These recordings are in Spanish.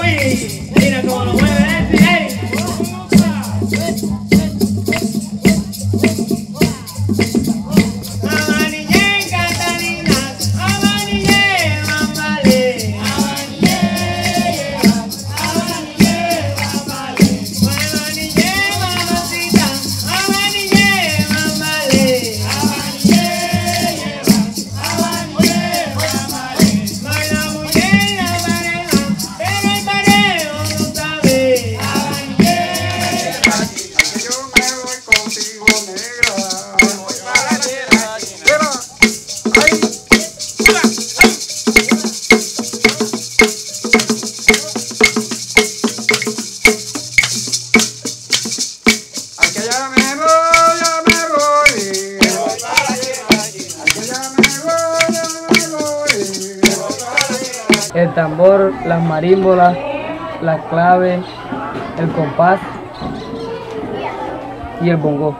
Uy, mira cómo lo mueve este, ey. Amanille, Catalina, amanille, mambale. Amanille, mambale. Amanille, mamacita, amanille, mambale. Amanille, mambale. Baila muy bien la pareja, pero el parejo no sabe. Amanille, Que yo me voy contigo, negra. Me voy para la tierra. Mira, ahí. Ay, que ya me voy, ya me voy. Me voy para la tierra. Ay, que ya me voy, ya me voy. Me voy para la tierra. El tambor, las marímbolas, las claves, el compás y el bongo.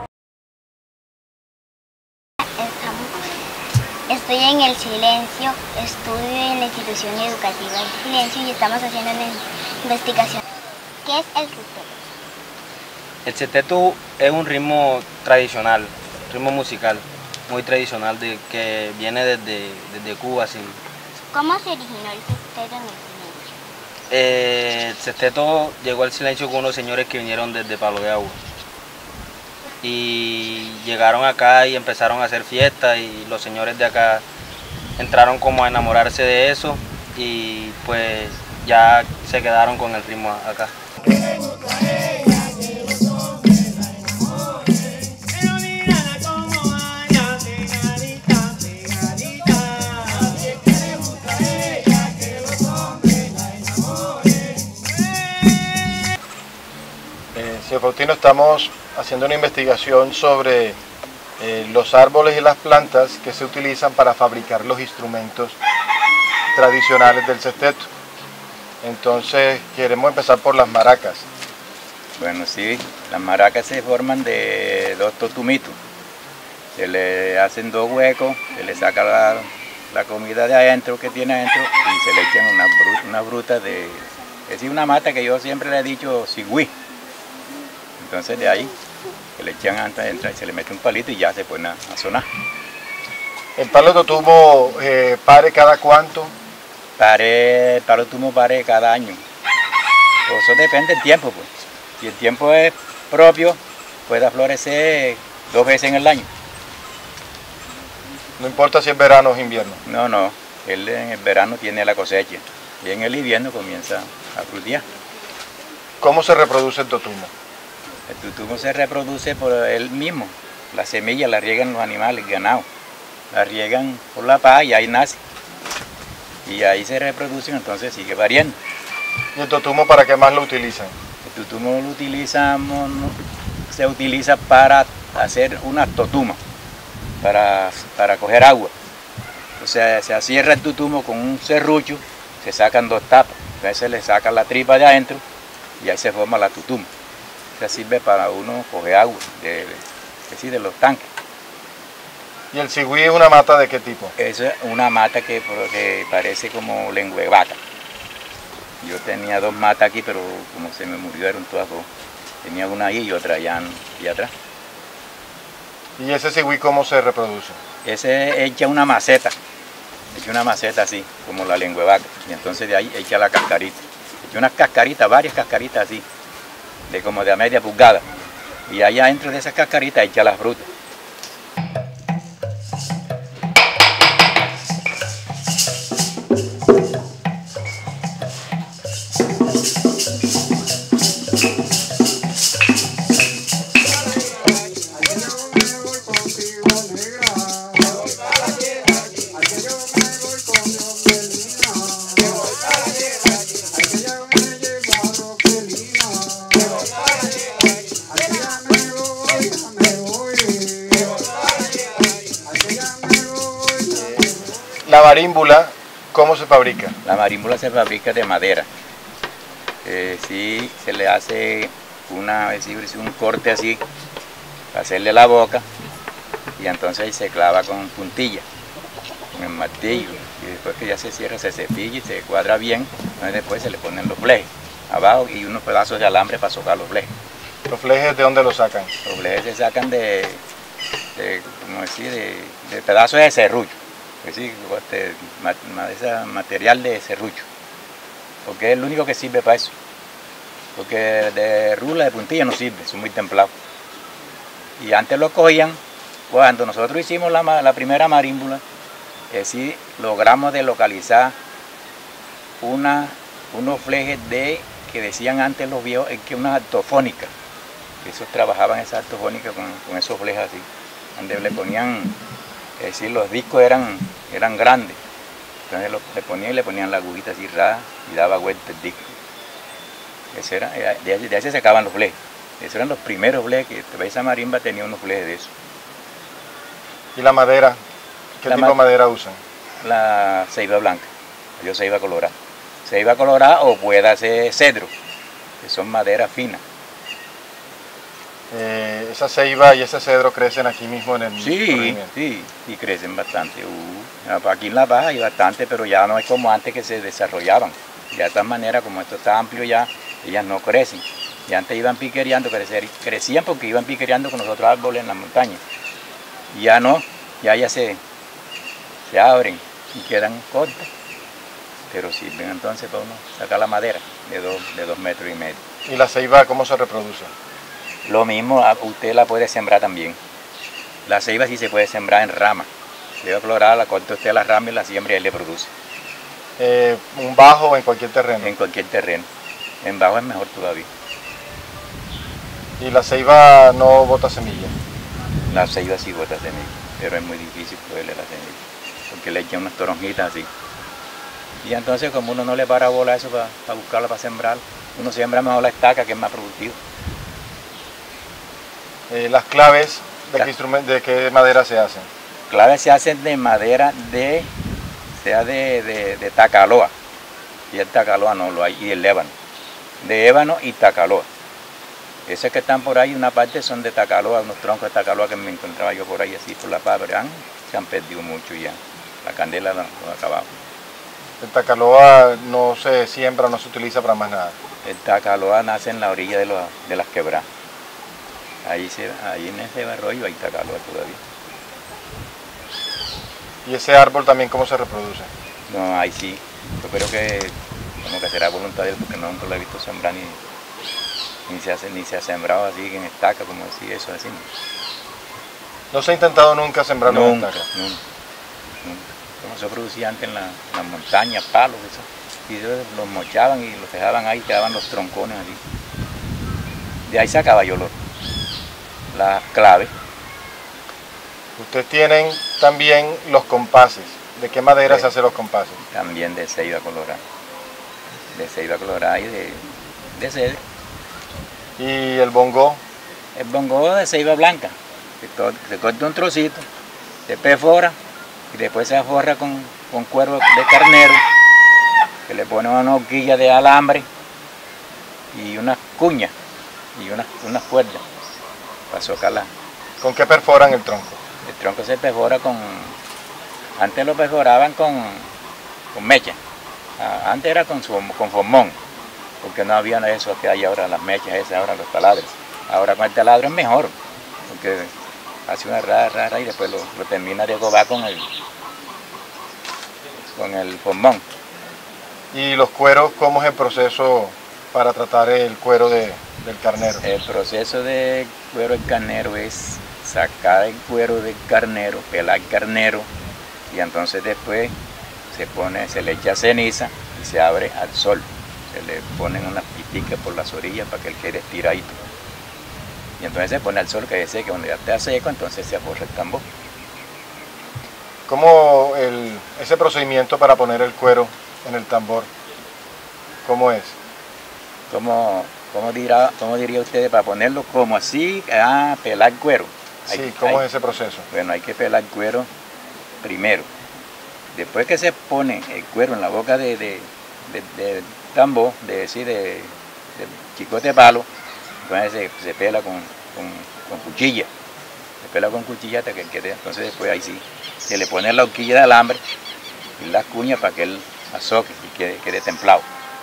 Estoy en el Silencio, estudio en la institución educativa del Silencio y estamos haciendo una investigación. ¿Qué es el seteto? El seteto es un ritmo tradicional, ritmo musical, muy tradicional que viene desde Cuba. Así. ¿Cómo se originó el seteto en el Silencio? El seteto llegó al Silencio con unos señores que vinieron desde Palo de Agua. Y llegaron acá y empezaron a hacer fiestas y los señores de acá entraron como a enamorarse de eso y pues ya se quedaron con el ritmo acá. pero mírala como vaya, pegadita, pegadita. Así que le gusta a ella que los hombres la enamoren. Señor Faustino, estamos haciendo una investigación sobre los árboles y las plantas que se utilizan para fabricar los instrumentos tradicionales del seteto. Entonces queremos empezar por las maracas. Bueno, sí, las maracas se forman de dos totumitos. Se le hacen dos huecos, se le saca la comida de adentro que tiene adentro y se le echan una bruta de... Es decir, una mata que yo siempre le he dicho cigüí. Entonces de ahí se le echan antes de entrar y se le mete un palito y ya se ponen a sonar. ¿El palo de totumo pare cada cuánto? El palo de tumo pare cada año. Eso depende del tiempo, pues. Si el tiempo es propio, puede florecer 2 veces en el año. No importa si es verano o invierno. No, él en el verano tiene la cosecha y en el invierno comienza a frutear. ¿Cómo se reproduce el totumo? El tutumo se reproduce por él mismo. La semilla la riegan los animales, el ganado. La riegan por la paz y ahí nace. Y ahí se reproducen, entonces sigue variando. ¿Y el totumo para qué más lo utilizan? El tutumo se utiliza para hacer una totuma, para coger agua. O sea, se cierra el tutumo con un serrucho, se sacan 2 tapas. Entonces se le saca la tripa de adentro y ahí se forma la tutuma. Esa sirve para uno coger agua, de los tanques. ¿Y el cigüí es una mata de qué tipo? Esa es una mata que parece como lengua de vaca. Yo tenía 2 matas aquí, pero como se me murieron todas 2. Tenía una ahí y otra allá y atrás. ¿Y ese cigüí cómo se reproduce? Ese echa una maceta así, como la lengua de vaca. Y entonces de ahí echa la cascarita. Echa unas cascaritas, varias cascaritas así, de como de a media pulgada. Y allá dentro de esas cascaritas echa las frutas. La marímbula, ¿cómo se fabrica? La marímbula se fabrica de madera. Sí, se le hace un corte así, para hacerle la boca, y entonces se clava con puntilla, con el martillo, y después que ya se cierra, se cepilla y se cuadra bien, Entonces después se le ponen los flejes abajo y unos pedazos de alambre para socar los flejes. ¿Los flejes de dónde los sacan? Los flejes se sacan ¿cómo decir? De pedazos de serrucho, es decir, material de serrucho, porque es el único que sirve para eso, porque de rula, de puntilla no sirve, son muy templados. Y antes lo cogían, cuando nosotros hicimos la primera marímbula, es decir, logramos de localizar unos flejes que decían antes los viejos, que unas artofónicas. Esos trabajaban esas artofónicas con esos flejes así, donde le ponían, es decir, los discos eran grandes. Entonces le ponían la agujita así rara y daba vuelta el disco. De ahí se sacaban los flejes. Esos eran los primeros flejes, que esa marimba tenía unos flejes de eso. ¿Y la madera? ¿Qué tipo de madera usan? La ceiba blanca, yo ceiba colorada. Ceiba colorada o puede ser cedro, que son maderas finas. ¿Esa ceiba y ese cedro crecen aquí mismo en el corregimiento? Sí, y crecen bastante. Aquí en La Baja hay bastante, pero ya no es como antes que se desarrollaban. Ya de esta manera, como esto está amplio ya, ellas no crecen. Y antes iban piquereando, crecían porque iban piquereando con los otros árboles en la montaña. Y ya no, ya se abren y quedan cortas. Pero sirven entonces para uno sacar la madera de 2,5 metros. ¿Y la ceiba cómo se reproduce? Lo mismo, usted la puede sembrar también. La ceiba sí se puede sembrar en rama. Ceiba colorada la corta usted la rama y la siembra y él le produce. ¿Un bajo o en cualquier terreno? En cualquier terreno. En bajo es mejor todavía. ¿Y la ceiba no bota semilla? La ceiba sí bota semilla, pero es muy difícil cogerle la semilla, porque le echan unas toronjitas así. Y entonces como uno no le para bola a eso para buscarla, para sembrar, uno siembra mejor la estaca, que es más productivo. Las claves, ¿de qué madera se hacen? Claves se hacen de madera de tacaloa, y el tacaloa no lo hay, y el ébano, de ébano y tacaloa. Esas que están por ahí, una parte son de tacaloa, unos troncos de tacaloa que me encontraba yo por ahí así por la paz, pero se han perdido mucho ya, la candela lo ha acabado. El tacaloa no se siembra, no se utiliza para más nada. El tacaloa nace en la orilla de las quebradas. Ahí en ese arroyo hay tacaloa todavía. ¿Y ese árbol también cómo se reproduce? No, ahí sí. Yo creo que como que será voluntad de él, porque nunca lo he visto sembrar ni se ha sembrado así en estaca, como decir eso así. ¿No se ha intentado nunca sembrarlo en estaca? Nunca. Como se producía antes en las montañas, palos, eso. Y ellos los mochaban y los dejaban ahí, quedaban los troncones así. De ahí sacaba yo las claves. Ustedes tienen también los compases. ¿De qué madera se hacen los compases? También de ceiba colorada. De ceiba colorada y de cedro. ¿Y el bongó? El bongó de ceiba blanca. Se corta un trocito, se perfora y después se forra con cuero de carnero, que le pone una horquilla de alambre y unas cuñas y unas cuerdas para socarla. ¿Con qué perforan el tronco? El tronco se perfora antes lo perforaban con mecha, antes era con formón, porque no había eso que hay ahora, las mechas esas, ahora los taladros. Ahora con el taladro es mejor, porque hace una rara y después lo termina de agobar con el formón. ¿Y los cueros, cómo es el proceso para tratar el cuero del carnero? El proceso de cuero del carnero es sacar el cuero del carnero, pelar el carnero, y entonces después se le echa ceniza y se abre al sol. Se le ponen unas piticas por las orillas para que él quede estiradito. Y entonces se pone al sol que se seque, cuando ya está seco, entonces se aforra el tambor. ¿Cómo ese procedimiento para poner el cuero en el tambor, cómo es? ¿Cómo diría usted para ponerlo como así? Pelar cuero. Sí, ¿cómo es ese proceso? Bueno, hay que pelar cuero primero. Después que se pone el cuero en la boca de tambor, de chicote de palo, entonces se pela con cuchilla. Se pela con cuchilla hasta que quede. Entonces después ahí sí se le pone la horquilla de alambre y las cuñas para que él azoque y quede templado.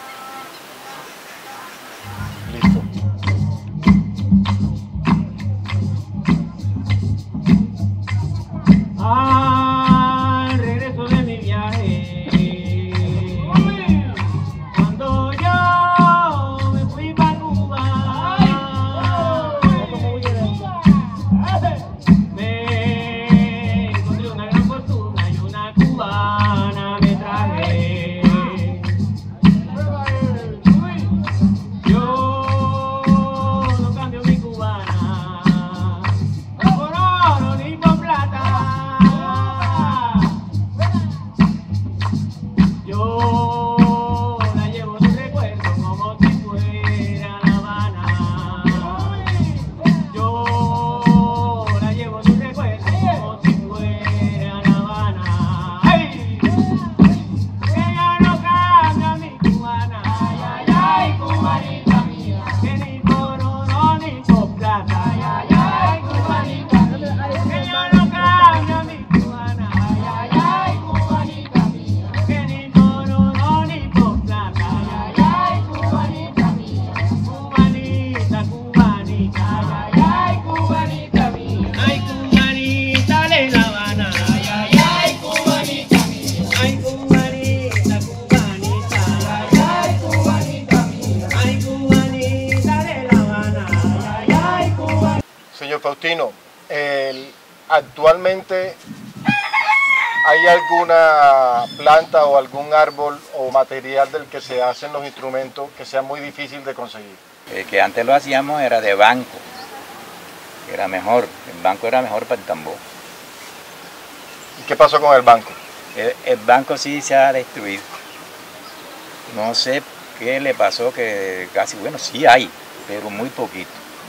ay, cubanita mía. Que ni por oro ni por plata, ay, ay, cubanita mía. Que yo no cambio a mi cubana, ay, ay, cubanita mía. Que ni por oro ni por plata, ay, ay, cubanita mía. Cubanita, cubanita, ay, ay, cubanita mía. Ay, cubanita de La Habana, ay, ay, cubanita mía. Ay, cubanita, cubanita, ay, ay, cubanita mía. Ay, cubanita de La Habana, ay, ay, cubanita. Señor Faustino, actualmente ¿hay alguna planta o algún árbol o material del que se hacen los instrumentos que sea muy difícil de conseguir? El que antes lo hacíamos era de banco, era mejor, el banco era mejor para el tambor. ¿Y qué pasó con el banco? El banco sí se ha destruido. No sé qué le pasó, que casi, bueno, sí hay, pero muy poquito.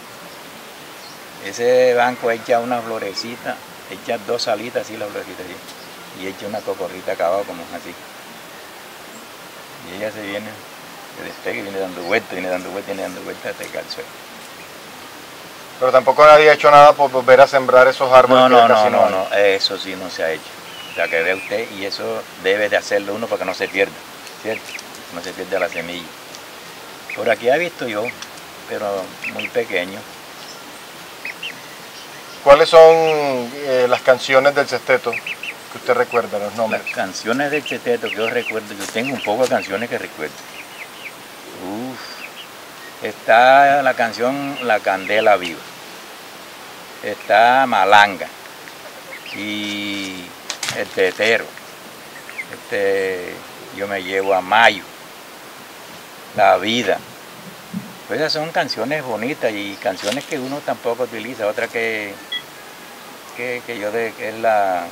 Ese banco echa una florecita, echa 2 salitas así la florecita así, y echa una cocorrita acabado como así. Y ella se viene, se despega y viene dando vueltas, viene dando vueltas, viene dando vueltas hasta que al suelo. Pero tampoco nadie ha hecho nada por volver a sembrar esos árboles. No, eso sí no se ha hecho. La que ve usted, y eso debe de hacerlo uno para que no se pierda, ¿cierto? No se pierda la semilla. Por aquí he visto yo, pero muy pequeño. ¿Cuáles son las canciones del sexteto que usted recuerda, los nombres? Las canciones del sexteto que yo recuerdo, yo tengo un poco de canciones que recuerdo. Está la canción La Candela Viva, está Malanga y El Tetero, Yo me llevo a Mayo, La Vida. Pues esas son canciones bonitas y canciones que uno tampoco utiliza. Otra que es la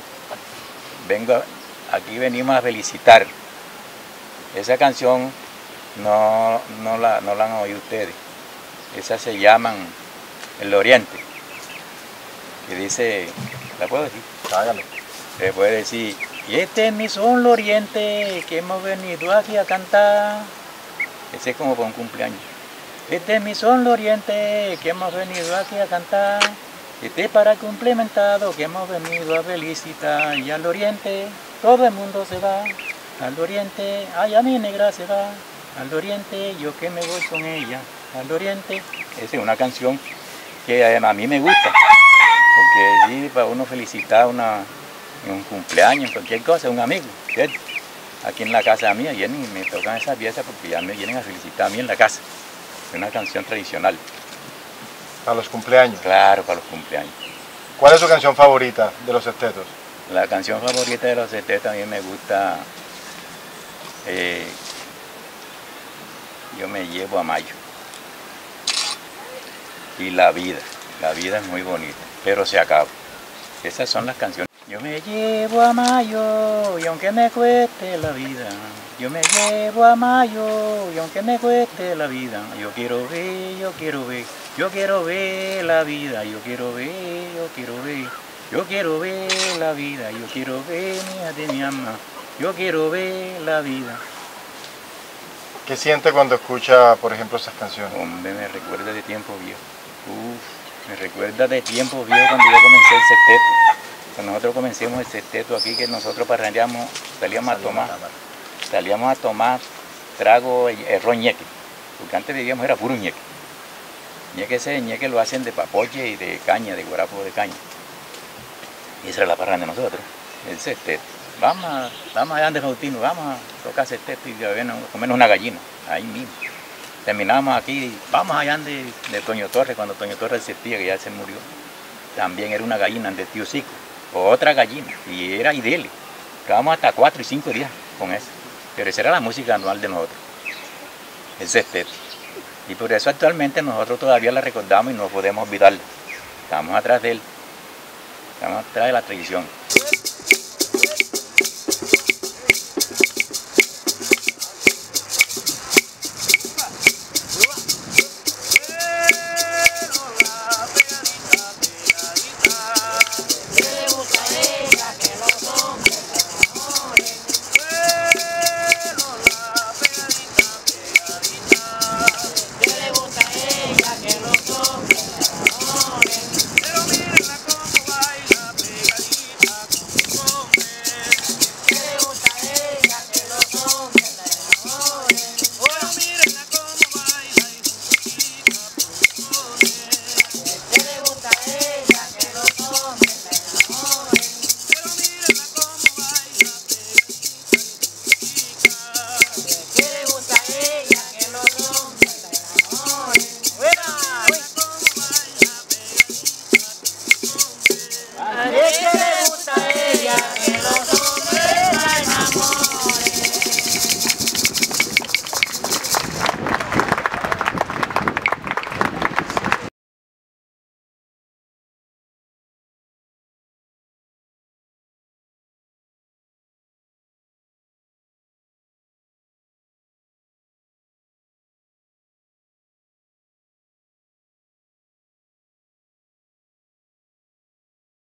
aquí venimos a felicitar. Esa canción no la han oído ustedes. Esas se llaman El Oriente. Que dice, ¿la puedo decir? Hágalo. Se puede decir, y este es mi son Oriente, que hemos venido aquí a cantar. Ese es como para un cumpleaños. Este es mi son Oriente, que hemos venido aquí a cantar. Este es para el complementado, que hemos venido a felicitar. Y al Oriente todo el mundo se va. Al Oriente, allá mi negra se va. Al Oriente, yo que me voy con ella. Al Oriente. Esa es una canción que a mí me gusta. Porque sí, para uno felicitar en un cumpleaños, cualquier cosa, un amigo, ¿cierto? Aquí en la casa mía vienen y me tocan esas piezas porque ya me vienen a felicitar a mí en la casa. Es una canción tradicional. ¿Para los cumpleaños? Claro, para los cumpleaños. ¿Cuál es su canción favorita de los sextetos? La canción favorita de los sextetos a mí me gusta Yo me llevo a Mayo. Y La Vida. La Vida es muy bonita, pero se acaba. Esas son las canciones. Yo me llevo a Mayo y aunque me cueste la vida. Yo me llevo a Mayo y aunque me cueste la vida. Yo quiero ver, yo quiero ver, yo quiero ver la vida. Yo quiero ver, yo quiero ver, yo quiero ver la vida. Yo quiero ver de mi alma. Yo quiero ver la vida. ¿Qué siente cuando escucha, por ejemplo, esas canciones? Hombre, me recuerda de tiempo viejo. Me recuerda de tiempo viejo cuando yo comencé el sexteto. Cuando nosotros comencemos el sexteto aquí, que nosotros parrandeamos, salíamos a tomar trago, ron ñeque. Porque antes vivíamos era puro ñeque. Ese ñeque lo hacen de papoche y de caña, de guarapo de caña. Y esa era la parranda de nosotros, el sexteto. Vamos allá de Faustino, vamos a tocar sexteto y a comernos una gallina, ahí mismo. Terminamos aquí, vamos allá de Toño Torres, cuando Toño Torres existía, que ya se murió. También era una gallina de Tío Cico, otra gallina, y era idélico. Quedamos hasta 4 y 5 días con eso. Pero esa era la música anual de nosotros, el sexteto. Y por eso actualmente nosotros todavía la recordamos y no podemos olvidarla. Estamos atrás de él, estamos atrás de la tradición.